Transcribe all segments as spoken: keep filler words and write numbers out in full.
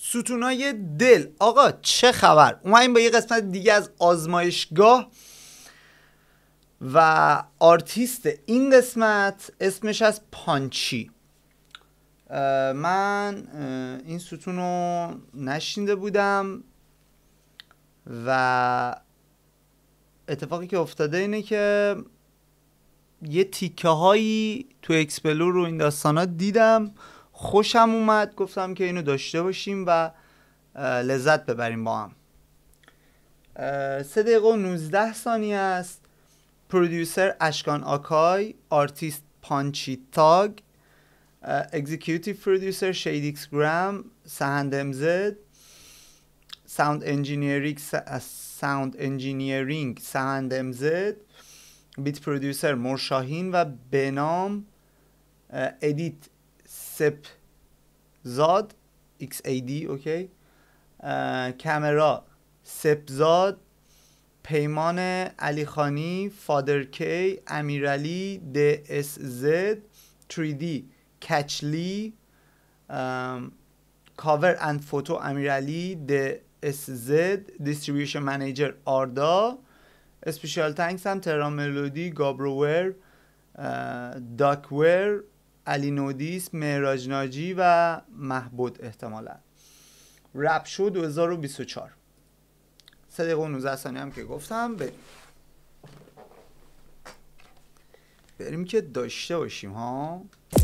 ستونای دل. آقا چه خبر؟ اومدیم با یه قسمت دیگه از آزمایشگاه و آرتیست این قسمت اسمش از پانچی. من این ستون رو نشنیده بودم و اتفاقی که افتاده اینه که یه تیکه هایی تو اکسپلور رو این داستانا دیدم، خوشم اومد، گفتم که اینو داشته باشیم و لذت ببریم با هم. سه دقیقه و نوزده ثانیه است. پرودیوسر اشکان آکای، آرتیست پانچی تاگ، اکزیکیوتیو پرودیوسر شیدیکس گرام، سهند امزد، ساوند انجینیرینگ ساوند انجینیرینگ سهند امزد، بیت پرودیوسر مرشاهین و بنام، ادیت سپ زاد ایکس ای دی اوکی، کامرا سپزاد، پیمان علی خانی، فادر کی، امیرعلی دی اس زد، تری دی کچلی، کاور اند فوتو امیرعلی دی اس زد، دیستریبیوشن منیجر آردا، اسپیشال تانکس هم تهران ملودی، گابروور، داکور، علی نودیس، مهراج ناجی و محبود احتمالا. رپ شو دو هزار و بیست و چهار. سه دقیقه و نوزده ثانیه هم که گفتم. بریم بریم که داشته باشیم ها.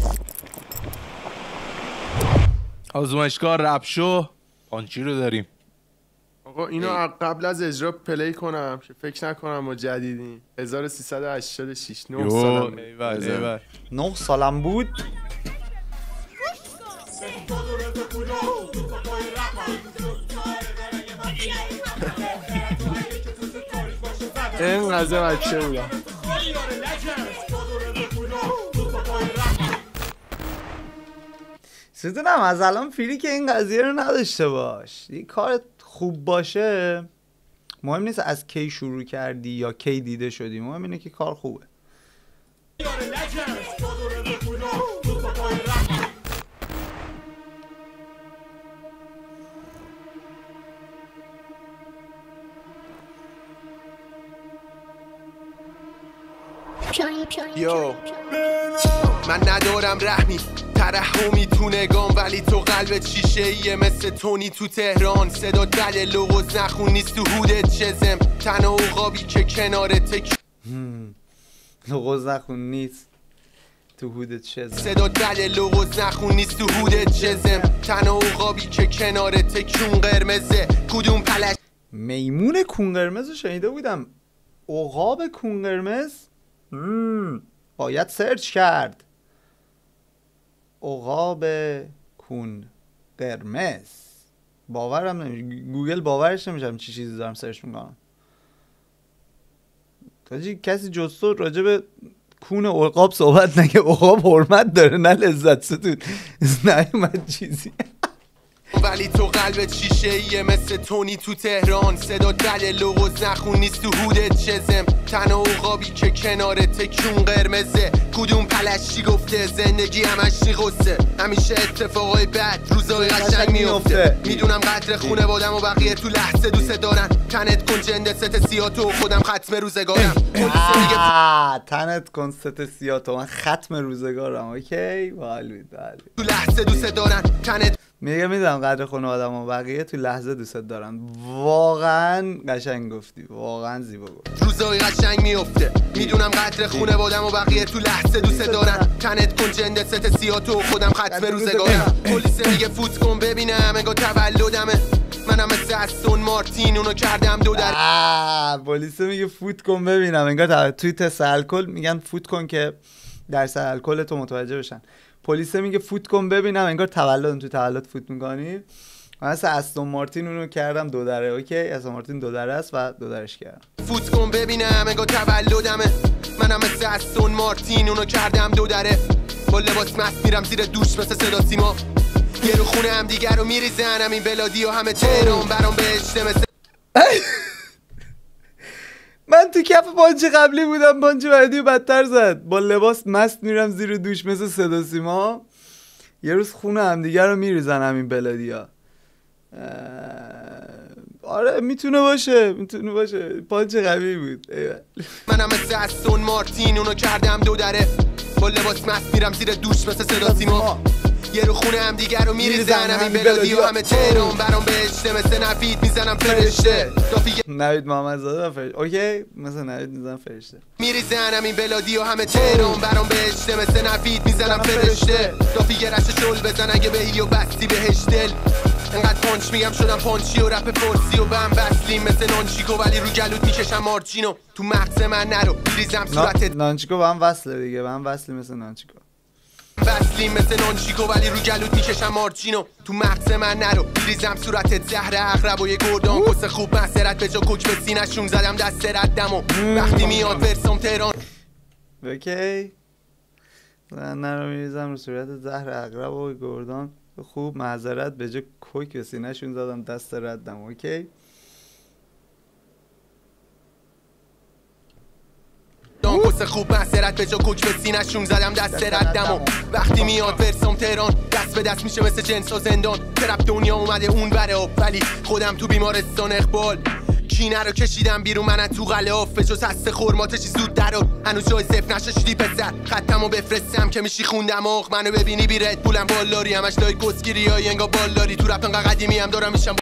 آزمایشگاه رپ شو پانچی رو داریم. آقا اینو قبل از اجرا پلی کنم که فکر نکنم ما جدیدیم. هزار و سیصد و هشتاد و شش نه سالم. ایول ایول نه سالم بود. این قضیه بچه بودم. ستونم از الان فیری که این قضیه رو نداشته باش. این کار خوب باشه مهم نیست از کی شروع کردی یا کی دیده شدی، مهم اینه که کار خوبه. یو من ندارم رحمی ترحمی تو نگام، ولی تو قلبت شیشه ایه مثل تونی تو تهران. صدا دل لغز نخون نیست تو هودت چزم، تنها اوقابی که کنارت لغز نخون نیست تو هودت چزم. صدا دل لغز نخون نیست تو هودت چزم، تنها اوقابی که کنارت کون قرمزه. کدوم پلش میمون کون قرمز رو شنیده بودم. عقاب کون قرمز مم. باید سرچ کرد. عقاب کون قرمز باورم نمیشه، گوگل باورش نمیشه چی چیزی دارم سرچ میکنم. تاجی کسی جز تو راجع به کون عقاب صحبت نگه. عقاب حرمت داره نه لذت. ستون نیومد چیزی. ولی تو قلبت شیشه ایه مثل تونی تو تهران. صدا دل لغز نخون نیست تو هودت چزم، تنها اوقابی که کنارت کون قرمزه. کدوم پلشی گفته زندگی همش قصه، همیشه اتفاقای بد روزای قشنگ میفته. میدونم قدر خونه بادم و بقیه تو لحظه دوست دارن. تنت کن جنده ست سیاه تو خودم ختم روزگارم. تنت کن ست سیاه تو من ختم روزگارم. اوکی باحال تو لحظه دوست دارن. تنت میگه میدونم قدر خونه آدم و بقیه تو لحظه دوست دارن. واقعا قشنگ گفتی، واقعا زیبا گفتی. روزای قشنگ میفته. میدونم قدر خونه بادم و بقیه تو لحظه دوست دارن. تنت کن جنده ست سیاه تو خودم ختم روزگارم. پلیس میگه فوت کن ببینم انگار تولدمه، منم مثل استون مارتین اونو کردم دو در. پلیس میگه فوت کن ببینم انگار توی تست الکل میگن فوت کن که درصد الکل تو متوجه بشن. پلیس میگه فوت کن ببینم انگار تولد تو تولد فوت میکنی. من مثل استون مارتین اونو کردم دو دره. اوکی استون مارتین دو دره است و دو درش کردم. فوت کن ببینم انگار تولدمه، منم مثل استون مارتین اونو کردم دو دره. با لباس مست میرم زیر دوش مثل صدا سیما، یه رو خونه هم دیگر رو میریزن. همین بلادی و همه تهران برام بهشته مثل من تو کف پانچ قبلی بودم، پانچ بعدی بدتر زد. با لباس مست میرم زیر دوش مثل صدا سیما، یه روز خونه هم دیگر رو میریزن همین بلادی ها. آره میتونه باشه میتونه باشه پانچ قوی بود. منم مثل استون مارتین اونو کردم دو دره با لباس مست میرم زیر دوش مثل صدا سیما یه رو خونه هم دیگر رو میریزن همین بلادی و همه تهران برام بهشته مثل نوید میزنم فرشته نوید محمدزاده فرشته اوکی مثل نوید میزنم فرشته میریزن همین بلادی و همه تهران برام بهشته مثل نوید میزنم فرشته دافی یه رش شل بزن اگه بهی و بستی بهش دل انقدر پانچ میگم شدم پانچی و رپ فارسی و بهم وصلیم مثل نانچیکو ولی رو گلود میکشم مارچینو تو مغز من نرو میریزم صورتت نانچیکو با هم وصله دیگه با هم وصلی مثل نانچیکو وصلیم مثل نانچیکو ولی رو گلود میکشم مارچینو تو مغز من نرو میریزم صورتت زهر عقرب و یه گردان قصه خوب مسرت به جا کوک به سینه‌شون زدم دست ردم و وقتی میاد ورسام تهران اوکی من نرو میریزم رو صورتت زهر عقرب و گردان خوب معذرت به جا کوک به سینه‌شون زدم دست ردم اوکی دان قصه خوب مسرت به جا کوک به سینه‌شون زدم دست ردم و وقتی میاد ورسام تهران دست به دست میشه مثل جنس و زندان ترپ دنیا اومده اون بره ولی خودم تو بیمارستان اقبال کینه رو کشیدم بیرون من تو غلاف به جز هست خورماتشی زود درو هنوز جای صفر نششیدی پسر خطمو بفرستم که میشی خوندم آخ منو ببینی بی رد بولم بالداری همش لای کسگیری های انگا بالداری تو رپ انقا قدیمی هم دارم میشم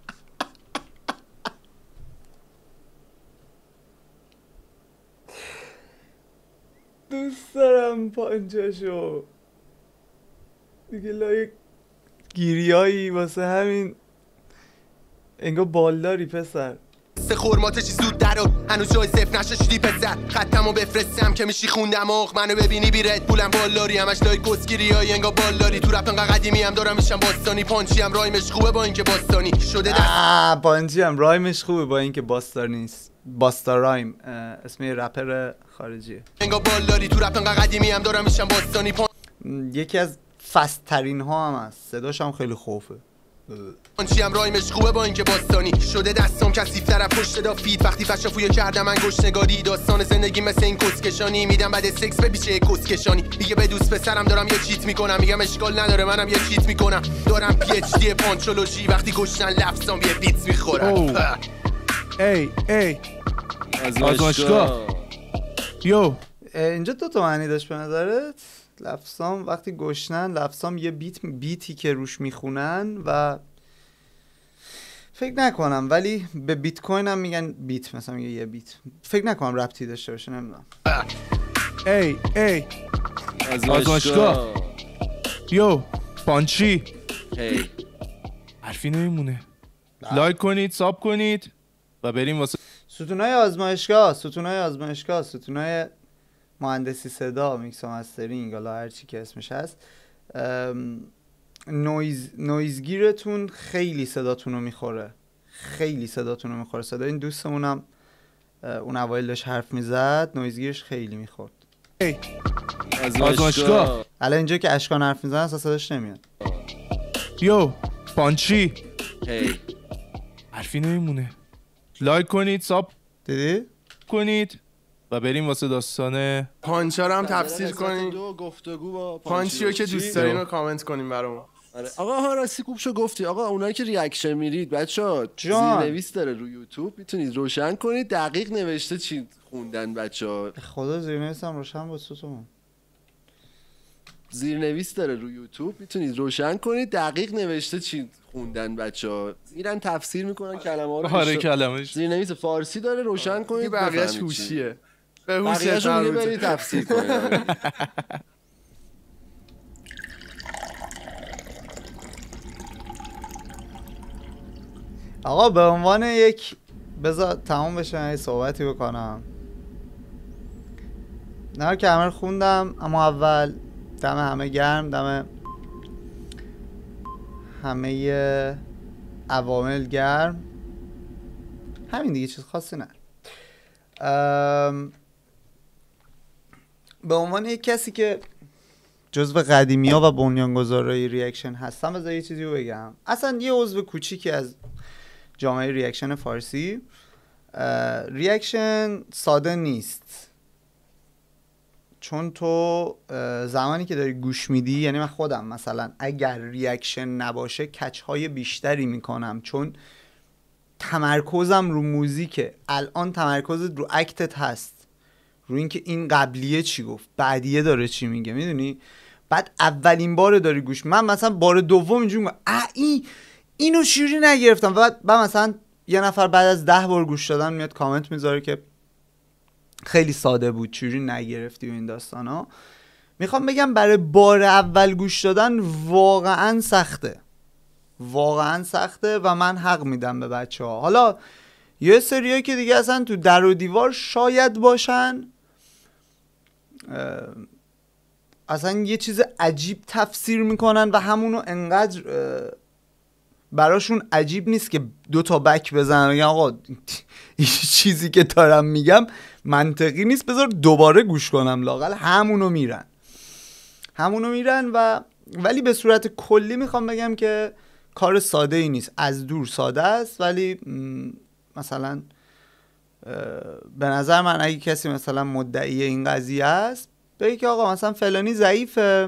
دوست دارم پانچاشو دیگه لای گیریایی واسه همین انگا بالداری پسر سه خورماتشی زود درو هنوز جای صفر نششیدی پسر خطمو بفرستم که میشی خوندم آخ منو ببینی بی رد بولم بالداری همش لای کسگیری های انگا بالداری تو رپ انقا قدیمی هم دارم میشم باستانی پانچی هم رایمش خوبه با اینکه باستانی شده دست آه پانچی هم رایمش خوبه با اینکه باستار نیست باستا رایم اسم یه رپر خارجیه انگا بالداری تو رپ انقا قدیمی هم دارم میشم باستانی پان... یکی از فست ترین ها هم هست صداش هم خیلی خوفه پانچی هم رایمش خوبه با اینکه باستانی شده دستم کثیف طرف پشت دا فید وقتی فشافویو کردم من گشنگاری داستان زندگی مثل این کسکشانی میدم بعد سکس به بیچه کسکشانی میگه به دوست پسرم دارم یه چیت میکنم میگم اشکال نداره منم یه چیت میکنم دارم پی اچ دی پانچولوژی وقتی گشنن لفظام یه بیت میخورم ای ای آزمایشگاه یو اینجا دو تا معنی داشت به نظرت لفظام وقتی گشنن لفظام یه بیت بیتی که روش میخونن و فکر نکنم ولی به بیت کوین هم میگن بیت مثلا میگه یه بیت فکر نکنم ربطی داشته باشه نمیدونم ای ای آزمایشگاه یو پانچی هی حرفی نمیمونه لایک کنید ساب کنید و بریم واسه ستونای آزمایشگاه ستونای آزمایشگاه ستونای مهندسی صدا میکس و مسترینگ حالا هر چی که اسمش هست نویز نویزگیرتون خیلی صداتون رو میخوره خیلی صداتون رو میخوره صدا این دوستمونم اون اوایل داشت حرف میزد نویزگیرش خیلی میخورد آزمایشگاه الان اینجا که اشکان حرف میزنن اصلا صداش نمیاد یو پانچی هی حرفی نمیمونه لایک کنید ساب دیدی؟ کنید و بریم واسه داستان پانچا رو هم تفسیر کنین دو گفتگو با پانچیو که دوست دارین رو کامنت کنین برام. آره. آقا ها راستی خوب شو گفتی. آقا اونایی که ریاکشن میرید بچه‌ها زیرنویس داره رو یوتیوب میتونید روشن کنید دقیق نوشته چی خوندن بچه‌ها. خدا زیرنویس هم روشن با صوتمون زیرنویس داره رو یوتیوب میتونید روشن کنید دقیق نوشته چی خوندن بچه‌ها. میرن تفسیر میکنن کلمه ها رو. آره کلمه‌اش زیرنویس فارسی داره روشن کنید بقیه‌اش هوشیه. به هوش بقیه‌اشو میگه برید تفسیر کنید. آقا به عنوان یک بذار تمام بشه یه صحبتی بکنم نه که همه خوندم اما اول دم همه گرم دم همه عوامل گرم همین دیگه چیز خاصی نه به عنوان یک کسی که جزو قدیمی ها و بنیانگذارای ریاکشن هستم بذار یه چیزی رو بگم اصلا یه عضو کوچیکی از جامعه ریاکشن فارسی ریاکشن ساده نیست چون تو زمانی که داری گوش میدی، یعنی من خودم مثلا اگر ریاکشن نباشه کچ های بیشتری میکنم، چون تمرکزم رو موزیکه. الان تمرکزت رو اکتت هست، رو اینکه این قبلیه چی گفت، بعدیه داره چی میگه، میدونی؟ بعد اولین بار داری گوش، من مثلا بار دوم اینجوری میگم اه این اینو شیری نگرفتم. بعد بعد مثلا یه نفر بعد از ده بار گوش دادن میاد کامنت میذاره که خیلی ساده بود، چجوری نگرفتی و این داستانا. میخوام بگم برای بار اول گوش دادن واقعا سخته، واقعا سخته و من حق میدم به بچه ها. حالا یه سریایی که دیگه اصلا تو در و دیوار شاید باشن، اصلا یه چیز عجیب تفسیر میکنن و همونو انقدر براشون عجیب نیست که دو تا بک بزنن بگن آقا این چیزی که دارم میگم منطقی نیست، بذار دوباره گوش کنم، لااقل همونو میرن همونو میرن و ولی به صورت کلی میخوام بگم که کار ساده ای نیست، از دور ساده است، ولی مثلا به نظر من اگه کسی مثلا مدعی این قضیه است بگه که آقا مثلا فلانی ضعیفه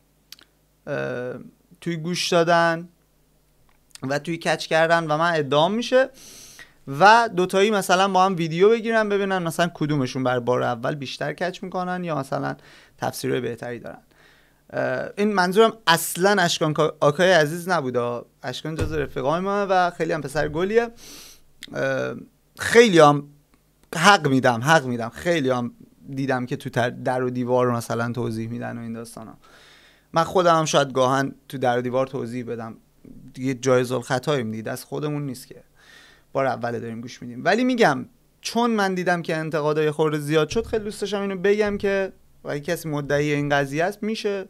توی گوش دادن و توی کچ کردن و من ادعام میشه و دوتایی مثلا با هم ویدیو بگیرن ببینن مثلا کدومشون بر بار اول بیشتر کچ میکنن یا مثلا تفسیرهای بهتری دارن. این منظورم اصلا اشکان آکای عزیز نبوده، اشکان جز رفیقای ما و خیلی هم پسر گلیه، خیلی هم حق میدم حق میدم خیلی هم دیدم که تو در و دیوار مثلا توضیح میدن و این داستانا. من خودم هم شاید گاهن تو در و دیوار توضیح بدم، دیگه جایز الخطاییم دیگه، دست خودمون نیست که بار اول داریم گوش میدیم. ولی میگم چون من دیدم که انتقادای خورده زیاد شد، خیلی دوست داشتم اینو بگم که اگه کسی مدعی این قضیه است میشه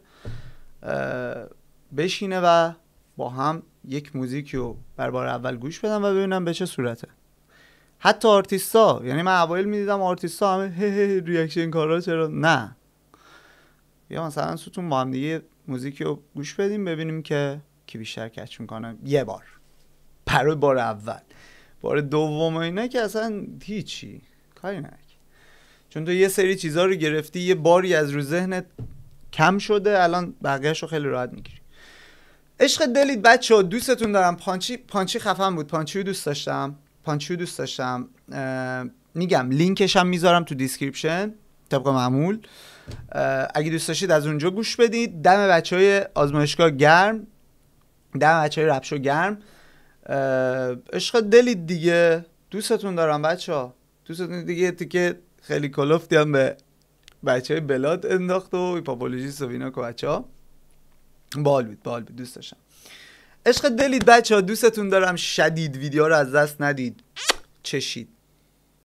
بشینه و با هم یک موزیکی رو بر بار اول گوش بدم و ببینم به چه صورته. حتی آرتیستا، یعنی من اوایل میدیدم آرتیستا همه هه هه ریاکشن کارا چرا نه، یا مثلا ستون با هم دیگه موزیکی رو گوش بدیم ببینیم که کی بیشتر کچ میکنه یه بار برای بار اول. بار دوم اینا که اصلا هیچی کاری نک، چون تو یه سری چیزا رو گرفتی، یه باری از رو ذهنت کم شده، الان بقیه‌شو خیلی راحت میگیری. عشق دلید بچه‌ها، دوستتون دارم. پانچی پانچی خفن بود، پانچی رو دوست داشتم پانچی رو دوست داشتم میگم لینکش هم میذارم تو دیسکریپشن طبق معمول، اگه دوست داشتید از اونجا گوش بدید. دم بچهای آزمایشگاه گرم، دم بچهای رپشو گرم. عشق دلید دیگه، دوستتون دارم بچه‌ها، دوستتون دیگه. تیکه خیلی کلوفتی هم به بچهای بلاد انداخت و ایپاپولوژیست و اینا که بچه‌ها بال بود بال بود دوست داشتم. عشق دلید بچه‌ها، دوستتون دارم شدید. ویدیو رو از دست ندید، چشید.